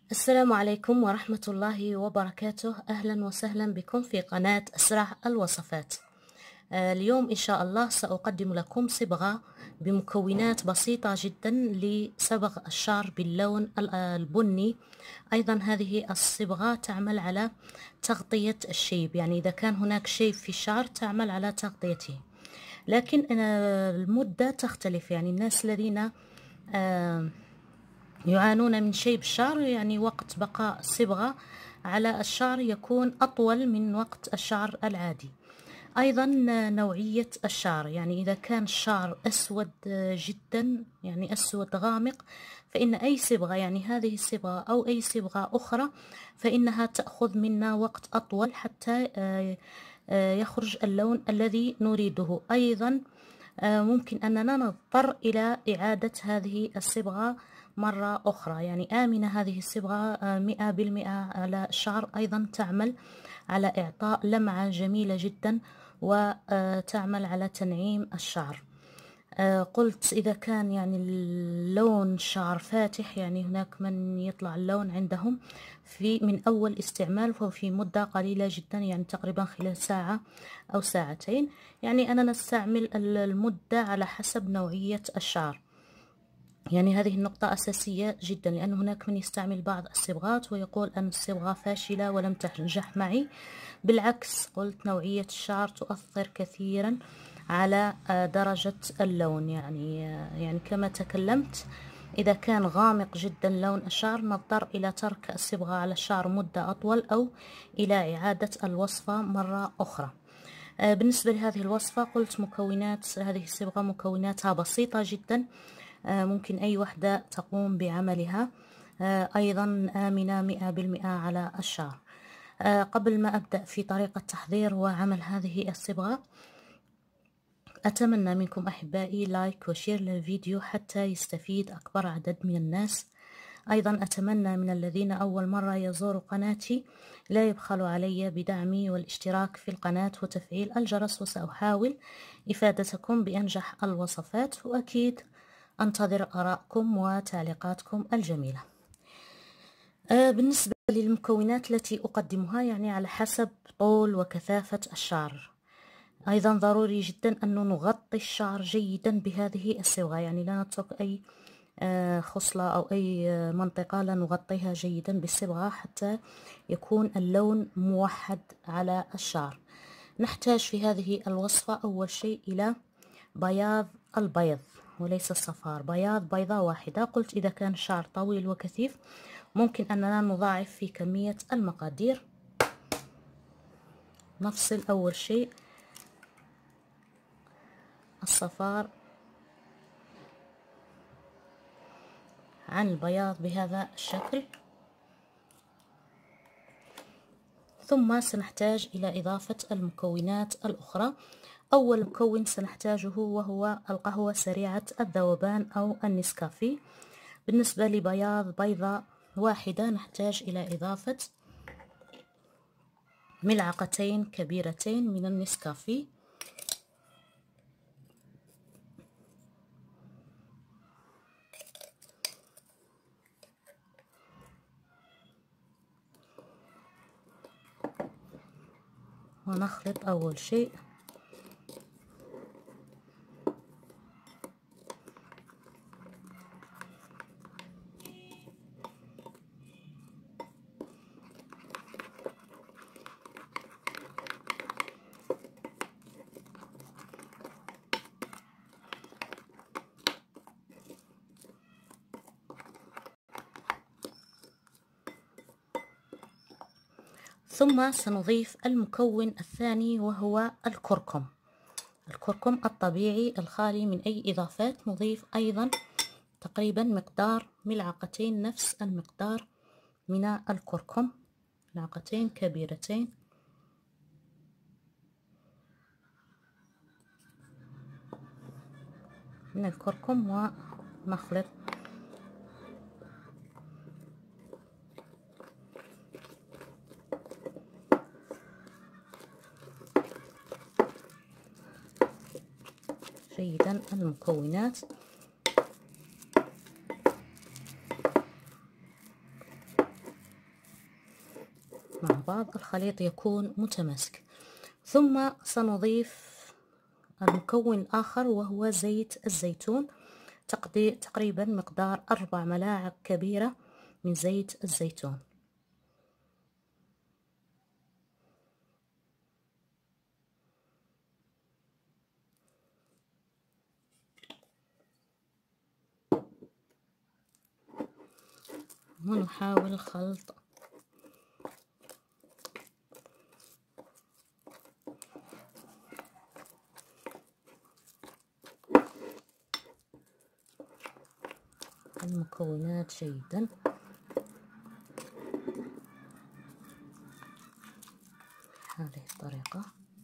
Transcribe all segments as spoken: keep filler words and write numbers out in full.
السلام عليكم ورحمة الله وبركاته. أهلا وسهلا بكم في قناة أسرع الوصفات. آه، اليوم إن شاء الله سأقدم لكم صبغة بمكونات بسيطة جدا لصبغ الشعر باللون البني. أيضا هذه الصبغة تعمل على تغطية الشيب، يعني إذا كان هناك شيب في الشعر تعمل على تغطيته، لكن المدة تختلف. يعني الناس الذين آه يعانون من شيب الشعر، يعني وقت بقاء الصبغة على الشعر يكون أطول من وقت الشعر العادي. أيضا نوعية الشعر، يعني إذا كان الشعر أسود جدا، يعني أسود غامق، فإن أي صبغة، يعني هذه الصبغة أو أي صبغة أخرى، فإنها تأخذ منا وقت أطول حتى يخرج اللون الذي نريده. أيضا ممكن أننا نضطر إلى إعادة هذه الصبغة مرة أخرى. يعني آمنة هذه الصبغة مئة بالمئة على الشعر، أيضا تعمل على إعطاء لمعة جميلة جدا وتعمل على تنعيم الشعر. قلت إذا كان يعني اللون الشعر فاتح، يعني هناك من يطلع اللون عندهم في من أول استعمال فهو في مدة قليلة جدا، يعني تقريبا خلال ساعة أو ساعتين. يعني أنا نستعمل المدة على حسب نوعية الشعر. يعني هذه النقطة أساسية جدا، لأن هناك من يستعمل بعض الصبغات ويقول أن الصبغة فاشلة ولم تنجح معي. بالعكس، قلت نوعية الشعر تؤثر كثيرا على درجة اللون. يعني يعني كما تكلمت، إذا كان غامق جدا لون الشعر نضطر إلى ترك الصبغة على الشعر مدة أطول أو إلى إعادة الوصفة مرة أخرى. بالنسبة لهذه الوصفة قلت مكونات هذه الصبغة مكوناتها بسيطة جدا، ممكن أي وحدة تقوم بعملها، أيضا آمنة مئة بالمئة على الشعر. قبل ما أبدأ في طريقة تحضير وعمل هذه الصبغة، أتمنى منكم أحبائي لايك وشير للفيديو حتى يستفيد أكبر عدد من الناس. أيضا أتمنى من الذين أول مرة يزوروا قناتي لا يبخلوا علي بدعمي والاشتراك في القناة وتفعيل الجرس، وسأحاول إفادتكم بأنجح الوصفات، وأكيد أنتظر آراءكم وتعليقاتكم الجميلة. آه بالنسبة للمكونات التي أقدمها، يعني على حسب طول وكثافة الشعر. أيضا ضروري جدا أن نغطي الشعر جيدا بهذه الصبغة، يعني لا نترك أي آه خصلة أو أي آه منطقة لا نغطيها جيدا بالصبغة حتى يكون اللون موحد على الشعر. نحتاج في هذه الوصفة أول شيء إلى بياض البيض وليس الصفار، بياض بيضة واحدة. قلت إذا كان الشعر طويل وكثيف ممكن أننا نضاعف في كمية المقادير. نفصل أول شيء الصفار عن البياض بهذا الشكل، ثم سنحتاج إلى إضافة المكونات الأخرى. أول مكون سنحتاجه وهو القهوة سريعة الذوبان أو النسكافيه. بالنسبة لبياض بيضة واحدة نحتاج إلى إضافة ملعقتين كبيرتين من النسكافيه، ونخلط أول شيء ثم سنضيف المكون الثاني وهو الكركم. الكركم الطبيعي الخالي من أي إضافات. نضيف أيضا تقريبا مقدار ملعقتين، نفس المقدار من الكركم، ملعقتين كبيرتين. من الكركم ونخلط جيدا المكونات. بعض الخليط يكون متماسك. ثم سنضيف المكون الآخر وهو زيت الزيتون، تقريبا مقدار أربع ملاعق كبيرة من زيت الزيتون. ونحاول خلط المكونات جيدا. هذه الطريقة.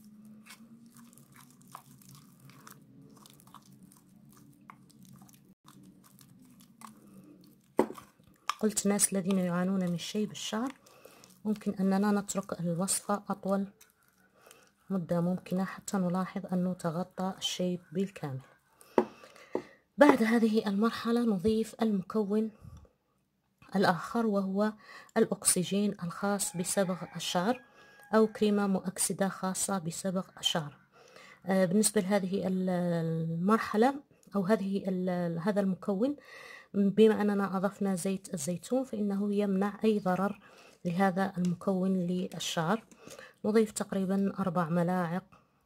قلت الناس الذين يعانون من شيب الشعر ممكن أننا نترك الوصفة أطول مدة ممكنة حتى نلاحظ أنه تغطى الشيب بالكامل. بعد هذه المرحلة نضيف المكون الآخر وهو الأكسجين الخاص بصبغ الشعر أو كريمة مؤكسدة خاصة بصبغ الشعر. بالنسبة لهذه المرحلة أو هذه هذا المكون، بما أننا أضفنا زيت الزيتون فإنه يمنع أي ضرر لهذا المكون للشعر. نضيف تقريبا أربع ملاعق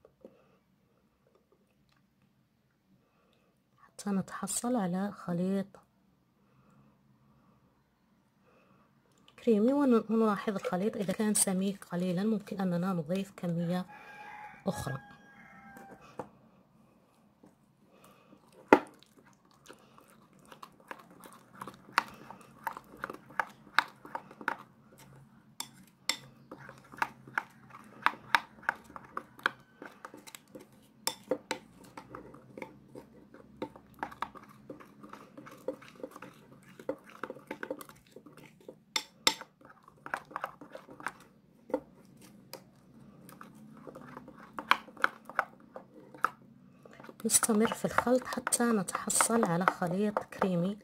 حتى نتحصل على خليط كريمي، ونلاحظ الخليط إذا كان سميك قليلا ممكن أننا نضيف كمية أخرى. نستمر في الخلط حتى نتحصل على خليط كريمي.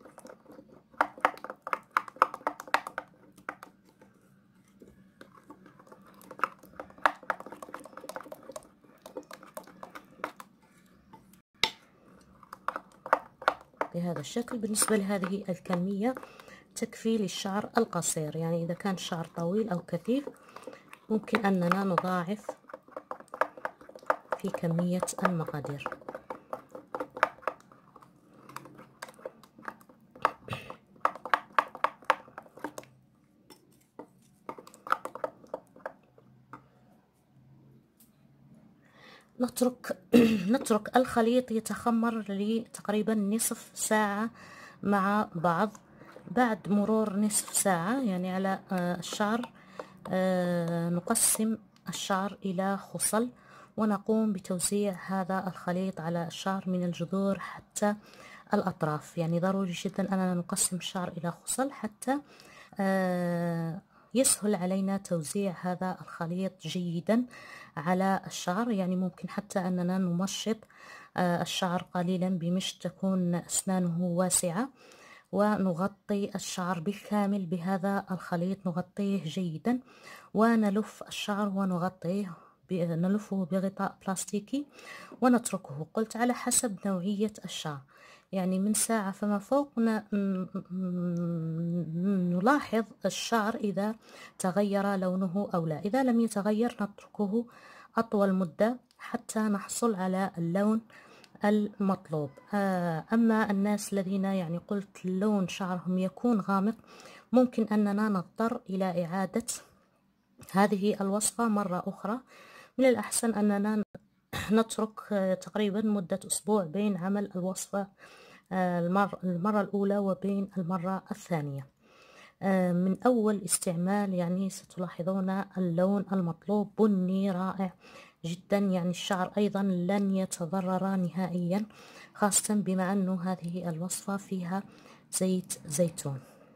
بهذا الشكل. بالنسبة لهذه الكمية تكفي للشعر القصير، يعني إذا كان الشعر طويل أو كثيف ممكن أننا نضاعف في كمية المقادير. نترك نترك الخليط يتخمر لتقريبا نصف ساعة مع بعض. بعد مرور نصف ساعة يعني على الشعر نقسم الشعر إلى خصل ونقوم بتوزيع هذا الخليط على الشعر من الجذور حتى الأطراف. يعني ضروري جدا أننا نقسم الشعر إلى خصل حتى يسهل علينا توزيع هذا الخليط جيدا على الشعر. يعني ممكن حتى أننا نمشط الشعر قليلا بمشط تكون أسنانه واسعة، ونغطي الشعر بالكامل بهذا الخليط، نغطيه جيدا ونلف الشعر ونغطيه نلفه بغطاء بلاستيكي ونتركه. قلت على حسب نوعية الشعر، يعني من ساعة فما فوق نلاحظ الشعر إذا تغير لونه أو لا. إذا لم يتغير نتركه أطول مدة حتى نحصل على اللون المطلوب. أما الناس الذين يعني قلت لون شعرهم يكون غامق ممكن أننا نضطر إلى إعادة هذه الوصفة مرة أخرى. من الأحسن أننا نترك تقريبا مدة أسبوع بين عمل الوصفة المرة الأولى وبين المرة الثانية. من أول استعمال يعني ستلاحظون اللون المطلوب بني رائع جدا، يعني الشعر أيضا لن يتضرر نهائيا، خاصة بما أنه هذه الوصفة فيها زيت زيتون.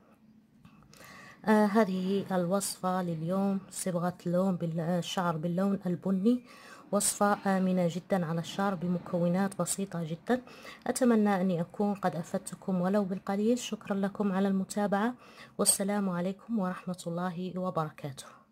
آه هذه الوصفة لليوم، صبغة اللون بالشعر باللون البني، وصفة آمنة جدا على الشعر بمكونات بسيطة جدا. أتمنى أني أكون قد أفدتكم ولو بالقليل. شكرا لكم على المتابعة، والسلام عليكم ورحمة الله وبركاته.